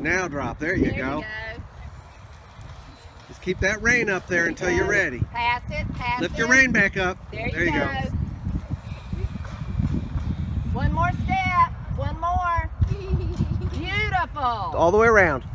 Now drop. There you go. Just keep that rein up there until you're ready. Pass it, pass it. Lift your rein back up. There you go. One more step. One more. Beautiful. All the way around.